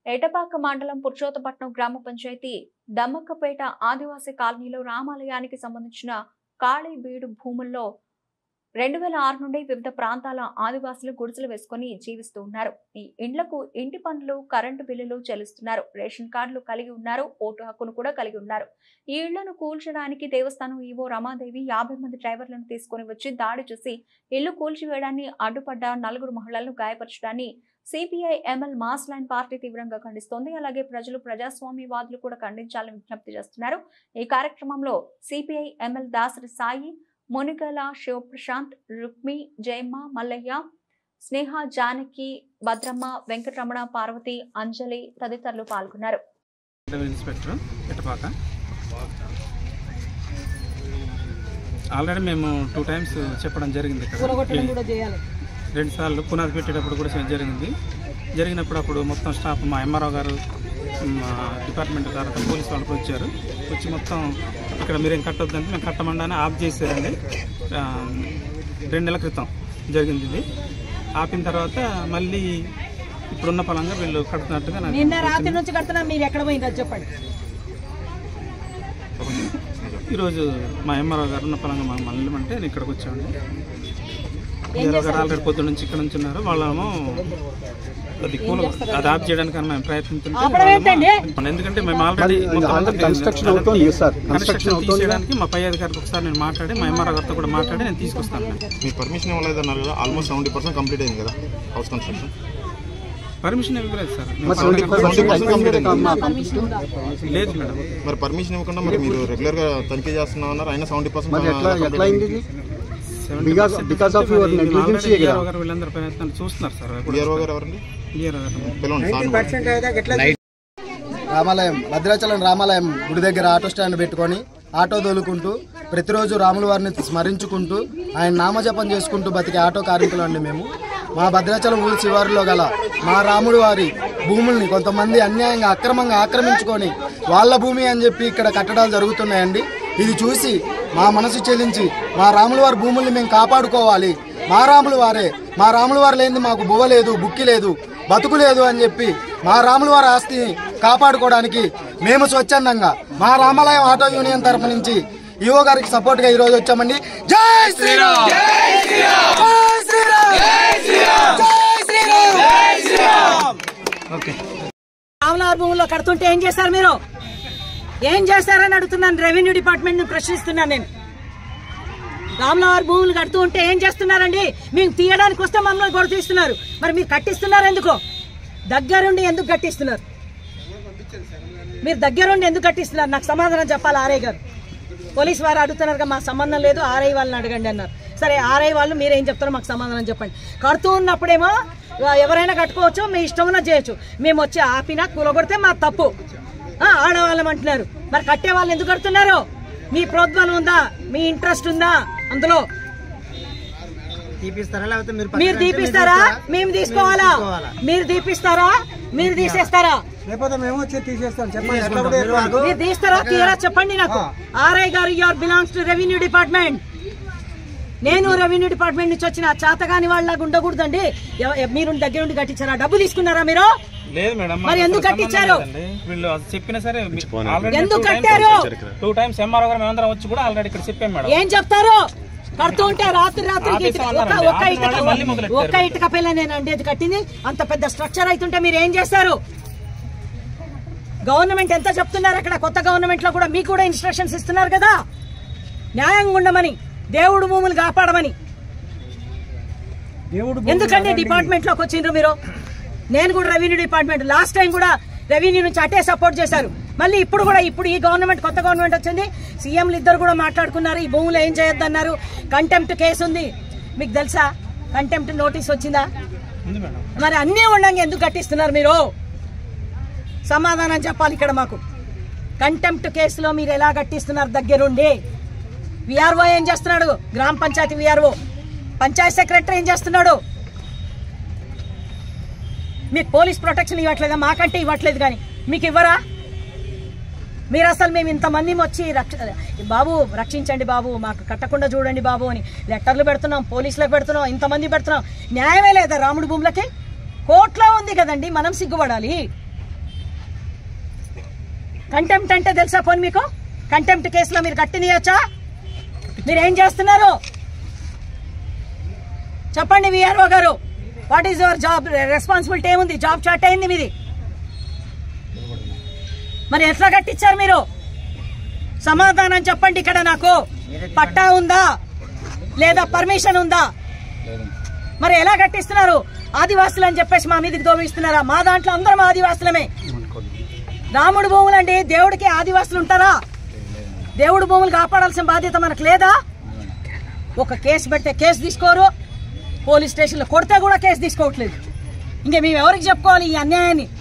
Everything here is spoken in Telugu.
ఏటపాక మండలం పురుషోత్తపట్నం గ్రామ పంచాయతీ దమ్మక్కపేట ఆదివాసీ కాలనీలో రామాలయానికి సంబంధించిన ఖాళీ బీడు భూముల్లో 2006 నుండి వివిధ ప్రాంతాల ఆదివాసులు గుడిసెలు వేసుకొని జీవిస్తూ ఉన్నారు. ఈ ఇండ్లకు ఇంటి పన్నులు, కరెంటు బిల్లులు చెల్లిస్తున్నారు. రేషన్ కార్డులు కలిగి ఉన్నారు. ఓటు హక్కును కూడా కలిగి ఉన్నారు. ఈ ఇళ్లను కూల్చడానికి దేవస్థానం ఈవో రమాదేవి 50 మంది డ్రైవర్లను తీసుకుని వచ్చి దాడి చేసి ఇల్లు కూల్చివేయడాన్ని అడ్డుపడ్డ 4 మహిళలను గాయపరచడాన్ని CPI ML mass line party తీవ్రంగా ఖండిస్తోంది. అలాగే ప్రజలు, ప్రజాస్వామ్యవాదులు కూడా ఖండించాలని విజ్ఞప్తి చేస్తున్నారు. ఈ కార్యక్రమంలో సిపిఐ ఎంఎల్ దాసరి సాయి, మునిగల శివప్రశాంత్, రుక్మి, జయమ్మ, మల్లయ్య, స్నేహ, జానకి, భద్రమ్మ, వెంకటరమణ, పార్వతి, అంజలి తదితరులు పాల్గొన్నారు. ఆల్రెడీ మేము 2 times చెప్పడం జరిగింది. 2 సార్లు పునాది పెట్టేటప్పుడు కూడా జరిగింది. జరిగినప్పుడు అప్పుడు మొత్తం స్టాఫ్ మా ఎంఆర్ఓ గారు, మా డిపార్ట్మెంట్ గారు, పోలీసు వాళ్ళు వచ్చారు. వచ్చి మొత్తం ఇక్కడ మీరేం కట్టొద్దంటే మేము కట్టమండానే ఆఫ్ చేశారండి. 2 నెలల క్రితం జరిగింది ఇది. ఆపిన తర్వాత మళ్ళీ ఇప్పుడున్న పలంగా వీళ్ళు కడుతున్నట్టుగా రాత్రి నుంచి కడుతున్నా. మీరు ఎక్కడ పోయిందో చెప్పండి. ఈరోజు మా ఎంఆర్ఓ గారు ఉన్న పలంగా మళ్ళీ అంటే నేను ఇక్కడికి వచ్చామండి. ఆల్రెడీ పొద్దు నుంచి ఇక్కడ నుంచి ఉన్నారు. వాళ్ళేమో అది ఆఫ్ చేయడానికి మేము ప్రయత్నించుంటే, ఎందుకంటే మేము ఆల్రెడీ కన్స్ట్రక్షన్ తీసేయడానికి మా పై అధికారికి ఒకసారి నేను మాట్లాడి మా ఎంఆర్ఓ గారితో కూడా మాట్లాడి నేను తీసుకొస్తాను. మీ పర్మిషన్ ఇవ్వలేదన్నారు కదా, ఆల్మోస్ట్ 70% కంప్లీట్ అయింది కదా హౌస్ కన్స్ట్రక్షన్. పర్మిషన్ ఇవ్వలేదు సార్. లేదు మేడం. మరి పర్మిషన్ ఇవ్వకుండా మరి మీరు రెగ్యులర్ గా తనిఖీ చేస్తున్నా ఉన్నారు. అయినా 70% చూస్తున్నారు సార్. రామాలయం, భద్రాచలం రామాలయం గుడి దగ్గర ఆటో స్టాండ్ పెట్టుకొని ఆటో తోలుకుంటూ ప్రతిరోజు రాముల వారిని స్మరించుకుంటూ ఆయన నామజపం చేసుకుంటూ బతికే ఆటో కార్మికులు అండి మేము. మా భద్రాచలం ఊరి శివారులో గల మా రాముడు వారి భూముల్ని కొంతమంది అన్యాయంగా అక్రమంగా ఆక్రమించుకొని వాళ్ళ భూమి అని చెప్పి ఇక్కడ కట్టడాలు జరుగుతున్నాయండి. ఇది చూసి మా మనసు చెల్లించి మా రాముల వారి భూముల్ని మేము కాపాడుకోవాలి. మా రాముల వారు లేనిది మాకు బువ్వ లేదు, బుక్కి లేదు, బతుకు లేదు అని చెప్పి మా రాముల వారి ఆస్తిని కాపాడుకోవడానికి మేము స్వచ్ఛందంగా మా రామాలయం ఆటో యూనియన్ తరఫు నుంచి ఈవో గారికి సపోర్ట్ గా ఈ రోజు వచ్చామండి. జై శ్రీరామ్, జై శ్రీరామ్, జై శ్రీరామ్, జై శ్రీరామ్, జై శ్రీరామ్, జై శ్రీరామ్. ఓకే, రాముల భూముల్లో కడుతుంటే ఏం చేస్తారు మీరు? ఏం చేస్తారని అడుగుతున్నాను. రెవెన్యూ డిపార్ట్మెంట్ ను ప్రశ్నిస్తున్నాను నేను. రాములవారి భూములు కడుతూ ఉంటే ఏం చేస్తున్నారండి? మేము తీయడానికి వస్తే మమ్మల్ని గొడవ తీస్తున్నారు. మరి మీరు కట్టిస్తున్నారు ఎందుకో? దగ్గరుండి ఎందుకు కట్టిస్తున్నారు? మీరు దగ్గరుండి ఎందుకు కట్టిస్తున్నారు? నాకు సమాధానం చెప్పాలి. ఆర్ఐ గారు, పోలీసు వారు అడుగుతున్నారు, మాకు సంబంధం లేదు, ఆర్ఐ వాళ్ళని అడగండి అన్నారు. సరే, ఆర్ఐ వాళ్ళు మీరేం చెప్తారో మాకు సమాధానం చెప్పండి. కడుతూ ఉన్నప్పుడేమో ఎవరైనా కట్టుకోవచ్చు, మీ ఇష్టం చేయొచ్చు. మేము వచ్చి ఆపినా కూలగొడితే మా తప్పు, ఆడవాళ్ళం అంటున్నారు. మరి కట్టే వాళ్ళు ఎందుకు కడుతున్నారు? మీ ప్రోద్బలం ఉందా? మీ ఇంట్రెస్ట్ ఉందా అందులో? మీరు తీపిస్తారా? మేము తీసుకోవాలా? మీరు తీపిస్తారా? మీరు తీసేస్తారా? మీరు తీస్తారా? తీరా చెప్పండి నాకు. ఆర్ఐ గారు, your belongs to revenue department. నేను రెవెన్యూ డిపార్ట్మెంట్ నుంచి వచ్చిన చేతగాని వాళ్ళగా ఉండకూడదండి. మీరు దగ్గర నుండి కట్టించారా? డబ్బు తీసుకున్నారా మీరు? లేదు మేడం. మరి ఎందుకు కట్టించారు? వీళ్ళు చెప్పినా సరే ఎందుకు కట్టారు? 2 times ఎంఆర్ఓ గారు మేమందరం వచ్చి కూడా ఆల్రెడీ ఇక్కడ చెప్పాం మేడం. ఏం చెప్తారు? కడుతూ ఉంటే రాత్రికి ఒక్క ఇటుక పిల్లనేనండి అది కట్టింది. అంత పెద్ద స్ట్రక్చర్ అవుతుంటే మీరు ఏం చేస్తారు? గవర్నమెంట్ ఎంత చెప్తున్నారు అక్కడ? కొత్త గవర్నమెంట్ లో కూడా మీకు కూడా ఇన్స్ట్రక్షన్స్ ఇస్తున్నారు కదా, న్యాయంగా ఉండమని, దేవుడు భూములు కాపాడమని. ఎందుకంటే డిపార్ట్మెంట్ లోకి వచ్చిండ్రు మీరు. నేను కూడా రెవెన్యూ డిపార్ట్మెంట్, లాస్ట్ టైం కూడా రెవెన్యూ నుంచి అటే సపోర్ట్ చేశారు. మళ్ళీ ఇప్పుడు కూడా, ఇప్పుడు ఈ గవర్నమెంట్, కొత్త గవర్నమెంట్ వచ్చింది, సీఎంలు ఇద్దరు కూడా మాట్లాడుకున్నారు. ఈ భూములు ఏం చేయొద్దన్నారు. కంటెంప్ట్ కేసు ఉంది, మీకు తెలుసా? కంటెంప్ట్ నోటీస్ వచ్చిందా? మరి అన్నీ ఉండంగా ఎందుకు కట్టిస్తున్నారు మీరు? సమాధానం చెప్పాలి ఇక్కడ మాకు. కంటెంప్ట్ కేసులో మీరు ఎలా కట్టిస్తున్నారు దగ్గరుండి? విఆర్ఓ ఏం చేస్తున్నాడు? గ్రామ పంచాయతీ విఆర్ఓ, పంచాయత్ సెక్రటరీ ఏం చేస్తున్నాడు? మీకు పోలీస్ ప్రొటెక్షన్ ఇవ్వట్లేదా? మాకంటే ఇవ్వట్లేదు, కానీ మీకు ఇవ్వరా? మీరు అసలు మేము ఇంతమంది వచ్చి బాబు రక్షించండి బాబు, మాకు కట్టకుండా చూడండి బాబు అని లెటర్లు పెడుతున్నాం, పోలీసులకు పెడుతున్నాం, ఇంతమంది పెడుతున్నాం. న్యాయమే లేదా రాముడి భూములకి? కోర్టులో ఉంది కదండి, మనం సిగ్గుపడాలి. కంటెంప్ట్ అంటే తెలుసా పోనీ మీకు? కంటెంప్ట్ కేసులో మీరు కట్టినయచ్చా? మీరేం చేస్తున్నారు చెప్పండి విఆర్ఓ గారు. What is your job responsibility? ఏముంది? జాబ్ చాట్ అయింది మీది, మరి ఎట్లా కట్టించారు మీరు? సమాధానం చెప్పండి. ఇక్కడ నాకు పట్టా ఉందా లేదా పర్మిషన్ ఉందా? మరి ఎలా కట్టిస్తున్నారు? ఆదివాసులు అని చెప్పేసి మా మీదకి దోపిస్తున్నారా? మా దాంట్లో అందరం ఆదివాసులమే. రాముడు భూములు అండి, దేవుడికి ఆదివాసులు ఉంటారా? దేవుడు భూములు కాపాడాల్సిన బాధ్యత మనకు లేదా? ఒక కేసు పెడితే కేసు తీసుకోరు, పోలీస్ స్టేషన్లో కొడితే కూడా కేసు తీసుకోవట్లేదు. ఇంకా మేము ఎవరికి చెప్పుకోవాలి ఈ అన్యాయాన్ని?